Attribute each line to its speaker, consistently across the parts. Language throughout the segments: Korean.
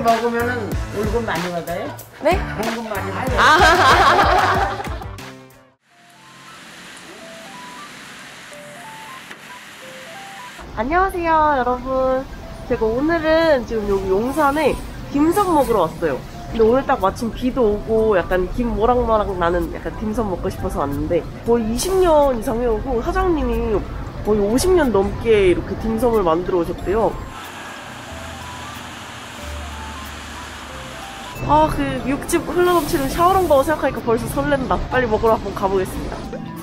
Speaker 1: 먹으면은 월급 많이 받아요?
Speaker 2: 네?
Speaker 1: 월급 많이 받아요.
Speaker 2: 안녕하세요, 여러분. 제가 오늘은 지금 여기 용산에 딤섬 먹으러 왔어요. 근데 오늘 딱 마침 비도 오고 약간 김 모락모락 나는 약간 딤섬 먹고 싶어서 왔는데 거의 20년 이상 해오고 사장님이 거의 50년 넘게 이렇게 딤섬을 만들어 오셨대요. 아, 그 육즙 흘러넘치는 샤오롱바오 생각하니까 벌써 설렌다. 빨리 먹으러 한번 가보겠습니다.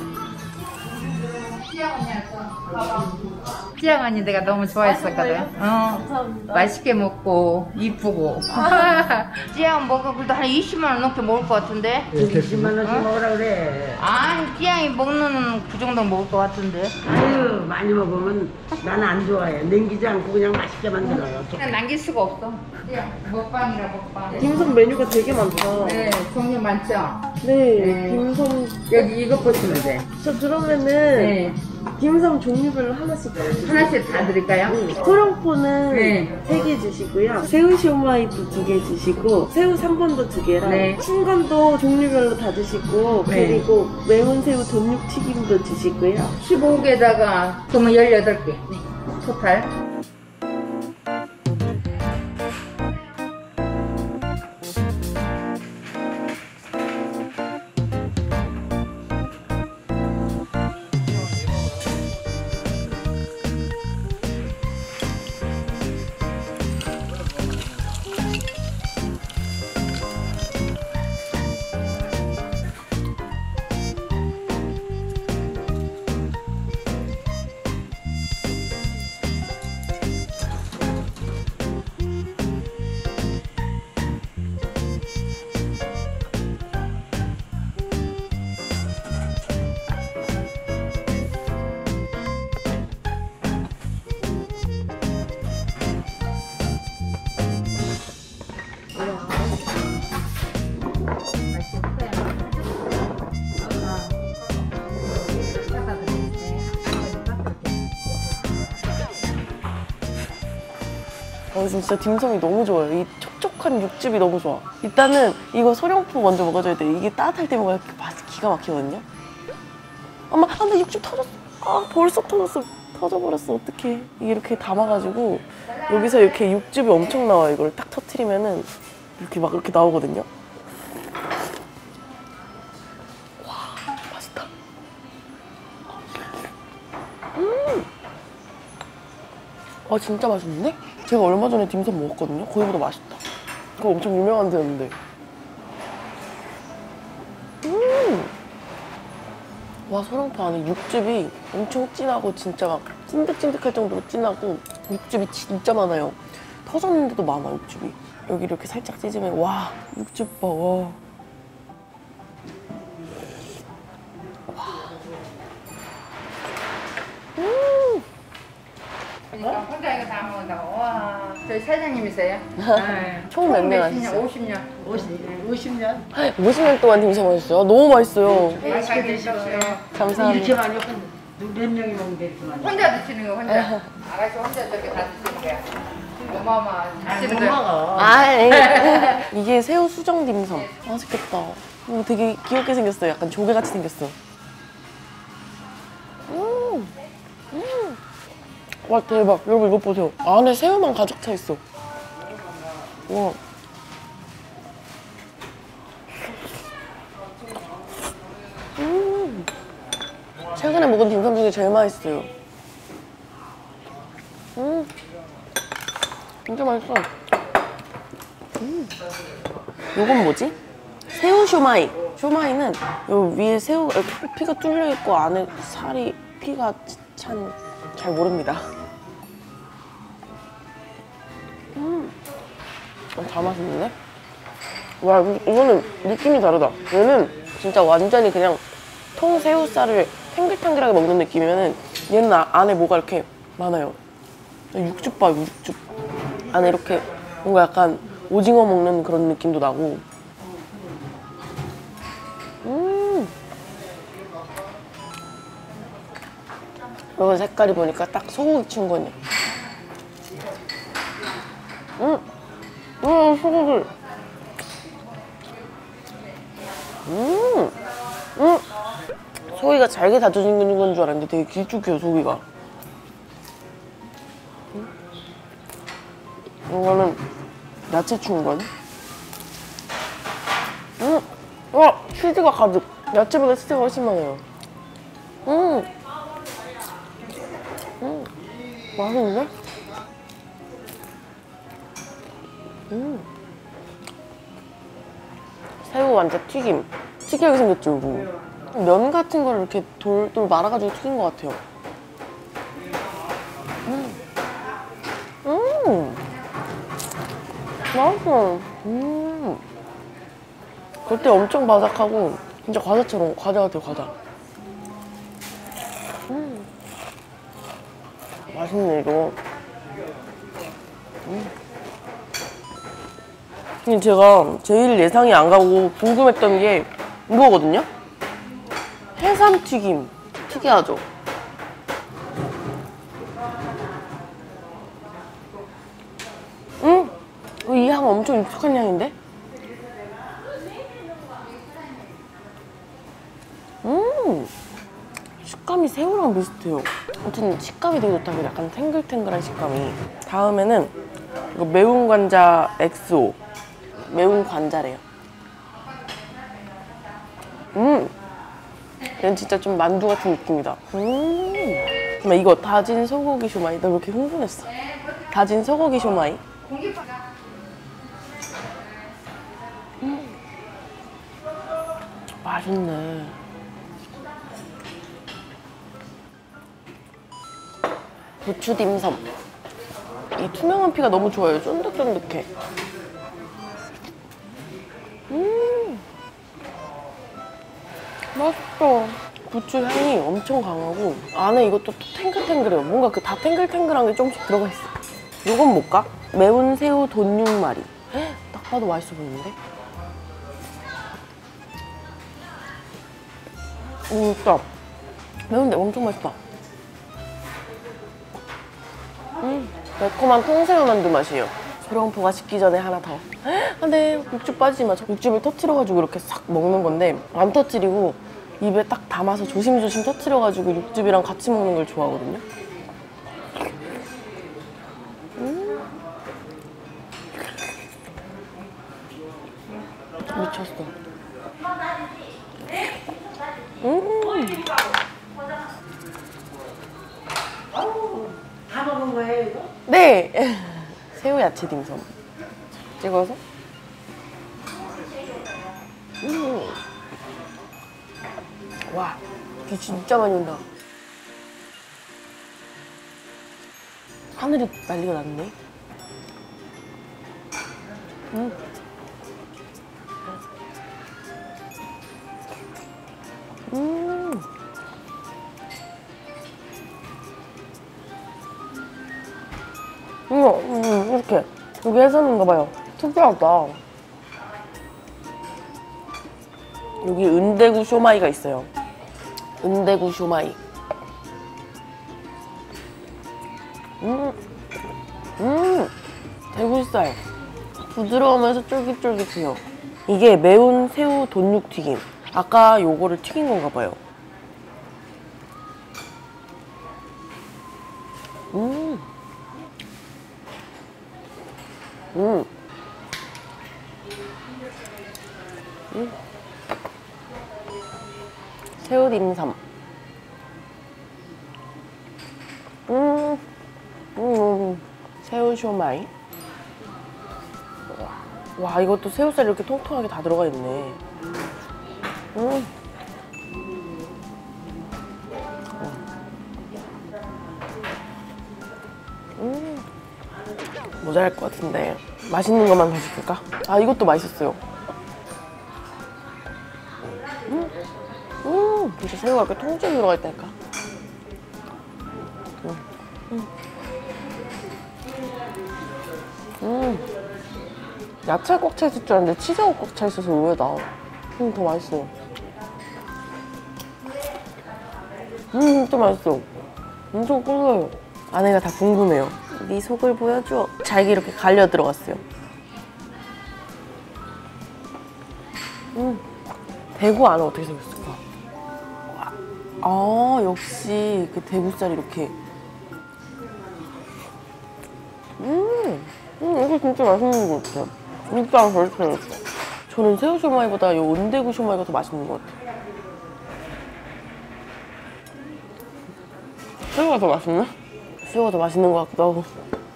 Speaker 3: 찌양 언니 내가 너무 좋아했었거든.
Speaker 2: 감사합니다.
Speaker 3: 맛있게 먹고 이쁘고. 찌양 먹어 그래도 한 20만 원 넘게 먹을 것 같은데.
Speaker 1: 20만 원씩 먹으라 그래.
Speaker 3: 아니 찌양이 먹는 그 정도 먹을 것 같은데.
Speaker 1: 아유, 많이 먹으면 나는 안 좋아해. 남기지 않고 그냥 맛있게 만들어요.
Speaker 3: 그냥 남길 수가 없어. 찌양 먹방이라 먹방.
Speaker 2: 딤섬 메뉴가 되게 많다.
Speaker 3: 네, 종류 많죠.
Speaker 2: 네, 딤섬.
Speaker 3: 여기 이거 보시면 돼.
Speaker 2: 저 그러면은
Speaker 3: 네,
Speaker 2: 딤섬 종류별로 하나씩 주세요.
Speaker 3: 하나씩 다 드릴까요?
Speaker 2: 소룡포는
Speaker 3: 네.
Speaker 2: 3개 주시고요. 새우 시오마이도 2개 주시고 새우 3번도 2개랑
Speaker 3: 네.
Speaker 2: 춘건도 종류별로 다 주시고
Speaker 3: 네.
Speaker 2: 그리고 매운 새우 돈육 튀김도 주시고요.
Speaker 3: 15개다가 그러면 18개. 토탈.
Speaker 2: 진짜 딤섬이 너무 좋아요. 이 촉촉한 육즙이 너무 좋아. 일단은 이거 소룡포 먼저 먹어줘야 돼. 이게 따뜻할 때 먹어야 맛이 기가 막히거든요. 엄마, 아, 나 육즙 터졌어. 아, 벌써 터졌어. 터져버렸어. 어떡해. 이게 이렇게 담아가지고 여기서 이렇게 육즙이 엄청 나와. 이걸 딱 터트리면은 이렇게 막 이렇게 나오거든요. 와, 맛있다. 아, 진짜 맛있는데? 제가 얼마 전에 딤섬 먹었거든요? 거기보다 맛있다. 그거 엄청 유명한 데였는데. 와, 소룡포 안에 육즙이 엄청 진하고 진짜 막 찐득찐득할 정도로 진하고 육즙이 진짜 많아요. 터졌는데도 많아, 육즙이. 여기 이렇게 살짝 찢으면 와, 육즙 봐, 와.
Speaker 3: 그러니까 혼자 이거 다 먹는다고. 와. 저희 사장님이세요?
Speaker 2: 총 몇 년 하셨어요?
Speaker 3: 50년.
Speaker 1: 50년?
Speaker 2: 50년 동안 딤섬 하셨어요? 너무 맛있어요.
Speaker 3: 맛있게 드십시오.
Speaker 2: 감사합니다.
Speaker 1: 이렇게 많이 먹으면 몇 명이 먹는데 이렇게 많이.
Speaker 3: 혼자 드시는 거 혼자. 아가씨 혼자 저렇게 다 드시는 거야. 어마어마 드시는
Speaker 1: 못
Speaker 3: 거야.
Speaker 1: 먹어.
Speaker 2: 아, 이게 새우 수정 딤섬. 맛있겠다. 이거 되게 귀엽게 생겼어요. 약간 조개같이 생겼어. 와, 대박. 여러분 이거 보세요. 안에 새우만 가득 차 있어. 와. 최근에 먹은 딤섬 중에 제일 맛있어요. 진짜 맛있어. 요건 뭐지? 새우 쇼마이. 쇼마이는 요 위에 새우 피가 뚫려 있고 안에 살이 피가 찬 잘 모릅니다. 다 맛있는데? 와, 이거는 느낌이 다르다. 얘는 진짜 완전히 그냥 통새우살을 탱글탱글하게 먹는 느낌이면은 얘는 안에 뭐가 이렇게 많아요. 육즙 봐, 육즙. 안에 이렇게 뭔가 약간 오징어 먹는 그런 느낌도 나고. 이거 색깔이 보니까 딱 소고기 춘거냐. 소고기. 소고기가 잘게 다져진 건 줄 알았는데 되게 길쭉해요, 소고기가. 이거는 야채 충건. 와, 치즈가 가득. 야채보다 치즈가 훨씬 많아요. 맛있는데? 새우 완전 튀김. 특이하게 생겼죠, 이거. 면 같은 걸 이렇게 돌돌 말아가지고 튀긴 것 같아요. 맛있어. 겉에 엄청 바삭하고 진짜 과자처럼, 과자 같아요, 과자. 맛있네, 이거. 근데 제가 제일 예상이 안 가고 궁금했던 게 이거거든요? 해삼튀김. 특이하죠? 이 향 엄청 익숙한 향인데? 식감이 새우랑 비슷해요. 아무튼 식감이 되게 좋다. 약간 탱글탱글한 식감이. 다음에는 이거 매운 관자 XO. 매운 관자래요. 얘는 진짜 좀 만두 같은 느낌이다. 정말 이거 다진 소고기 쇼마이. 나 왜 이렇게 흥분했어? 다진 소고기 쇼마이. 맛있네. 부추 딤섬. 이 투명한 피가 너무 좋아요. 쫀득쫀득해. 맛있어. 부추 향이 엄청 강하고 안에 이것도 또 탱글탱글해요. 뭔가 그 다 탱글탱글한 게 조금씩 들어가 있어. 이건 뭘까? 매운 새우 돈육말이. 딱 봐도 맛있어 보이는데? 진짜 매운데 엄청 맛있다. 매콤한 통새우 만두 맛이에요. 소룡포가 식기 전에 하나 더. 근데 육즙 빠지지 마. 육즙을 터트려가지고 이렇게 싹 먹는 건데 안 터트리고 입에 딱 담아서 조심조심 터트려가지고 육즙이랑 같이 먹는 걸 좋아하거든요. 미쳤어.
Speaker 1: 다 먹은 거예요, 이거?
Speaker 2: 네! 새우 야채 딤섬 찍어서. 와, 비 진짜 많이 온다. 하늘이 난리가 났네. 이렇게 여기 해산인가 봐요. 특이하다. 여기 은대구 쇼마이가 있어요. 은대구 쇼마이. 대구살. 부드러우면서 쫄깃쫄깃해요. 이게 매운 새우 돈육튀김. 아까 요거를 튀긴 건가 봐요. 새우 딤섬. 새우 쇼마이. 와, 이것도 새우살 이렇게 통통하게 다 들어가 있네. 모자랄 것 같은데 맛있는 것만 더 시킬까? 아, 이것도 맛있었어요. 진짜 새우가 이렇게 통째로 들어가 있다니까. 야채 꽉 차 있을 줄 알았는데 치즈가 꽉 차 있어서 의외다. 더 맛있어요. 진짜 맛있어. 엄청 고소해요. 안에가 다 궁금해요. 네 속을 보여줘. 잘게 이렇게 갈려 들어갔어요. 대구 안은 어떻게 생겼을까? 아, 역시 그 대구살이 이렇게. 이거 진짜 맛있는 것 같아요. 육수랑 별로 생겼어. 저는 새우 쇼마이보다 이 온대구 쇼마이가 더 맛있는 것 같아요. 새우가 더 맛있나? 새우가 더 맛있는 것 같기도 하고.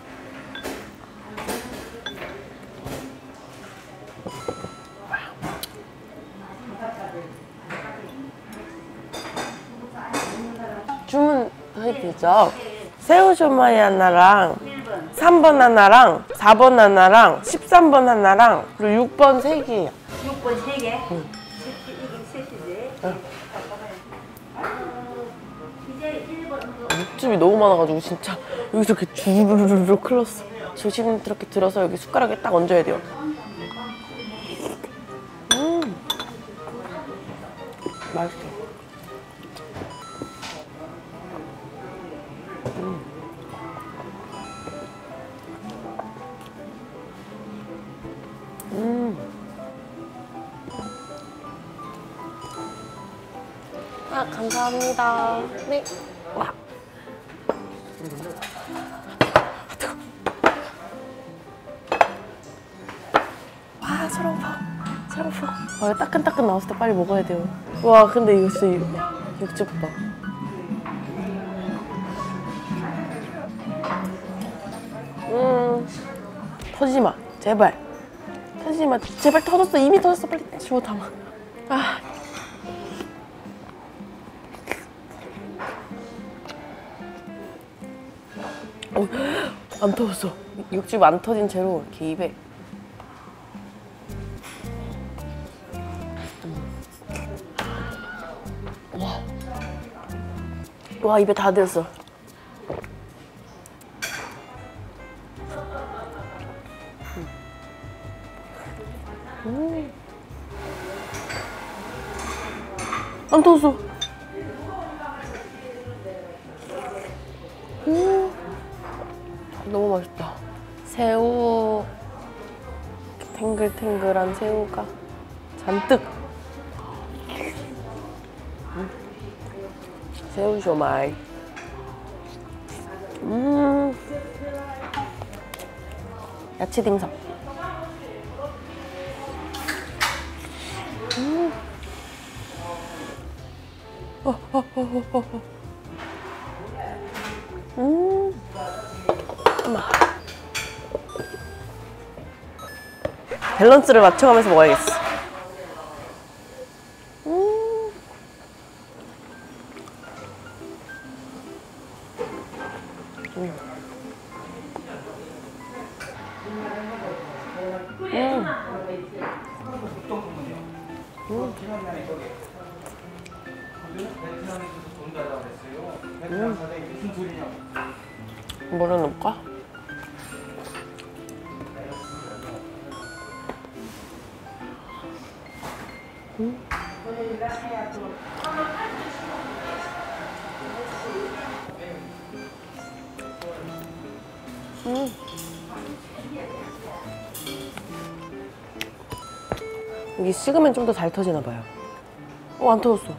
Speaker 2: 주문 해드리죠. 새우 쇼마이 하나랑 3번 하나랑 4번 하나랑 13번 하나랑 그리고 6번 3개예요.
Speaker 3: 6번 3개?
Speaker 2: 응.
Speaker 3: 이게 셋이지?
Speaker 2: 육즙이 너무 많아가지고 진짜 여기서 이렇게 주르르르 흘렀어. 조심 이렇게 들어서 여기 숟가락에 딱 얹어야 돼요. 맛있어. 아, 감사합니다. 네. 와. 와, 사랑파. 와, 따끈따끈 나왔을 때 빨리 먹어야 돼요. 와, 근데 이거 진짜 육즙 봐. 터지지 마. 제발. 터지지 마. 제발 터졌어. 이미 터졌어. 빨리 집어 담아. 아. 안 터졌어. 육즙 안 터진 채로 이렇게 입에. 와, 입에 다 들었어. 안 터졌어. 너무 맛있다. 새우, 탱글탱글한 새우가 잔뜩. 새우 쇼마이. 야채 딤섬. 밸런스를 맞춰가면서 먹어야겠어. 뭐를 넣을까? 이게 식으면 좀 더 잘 터지나 봐요. 안 터졌어.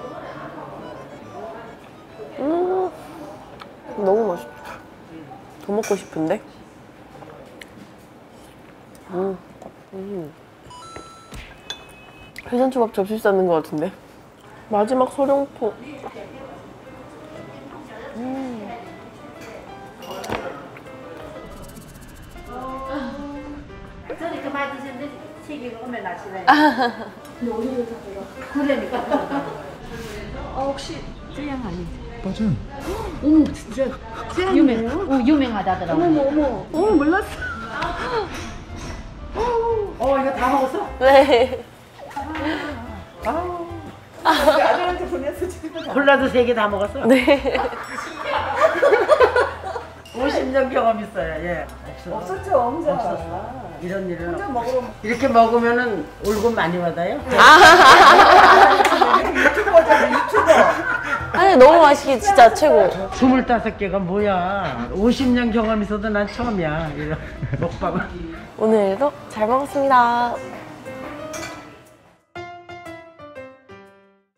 Speaker 2: 너무 맛있다. 더 먹고 싶은데? 회전초밥 접시 싸는 것 같은데? 마지막 소룡포.
Speaker 3: 저는 그 많이 드셨는데 책이 오면 나시네. 그러니까. 혹시 쯔양 아니지?
Speaker 4: 맞아.
Speaker 3: 어머 진짜 유명하다더라고.
Speaker 1: 어머, 몰랐어. 이거 다 먹었어?
Speaker 2: 네.
Speaker 1: 아들한테 보냈어, 지금. 콜라도 3개 다 먹었어?
Speaker 2: 네.
Speaker 1: 50년 경험 있어요, 예.
Speaker 5: 없었죠, 혼자.
Speaker 1: 없었어. 이런 일은
Speaker 5: 혼자
Speaker 1: 없어.
Speaker 5: 먹으러
Speaker 1: 이렇게 먹으면은 올금 많이 받아요?
Speaker 5: 유튜버잖아, 유튜버.
Speaker 2: 아니, 너무 맛있게 진짜 최고.
Speaker 1: 25개가 뭐야. 50년 경험 있어도 난 처음이야. 이런 먹방은.
Speaker 2: 오늘도 잘 먹었습니다.